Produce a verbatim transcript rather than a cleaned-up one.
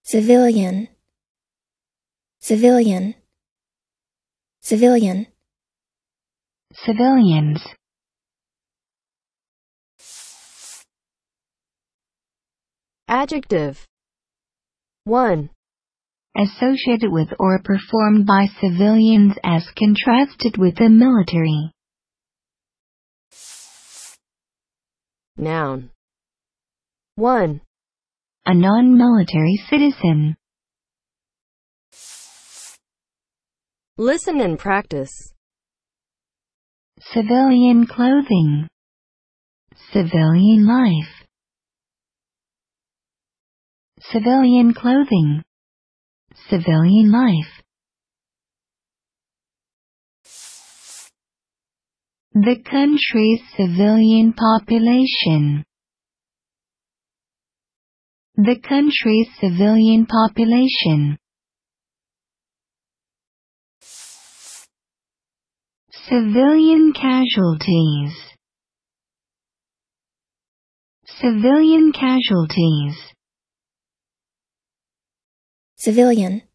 civilian, civilian, civilian. Civilians. Adjective. one. Associated with or performed by civilians as contrasted with the military. Noun. one. A non-military citizen. Listen and practice. Civilian clothing. Civilian life. Civilian clothing. Civilian life. The country's civilian population. The country's civilian population. Civilian casualties. Civilian casualties. Civilian,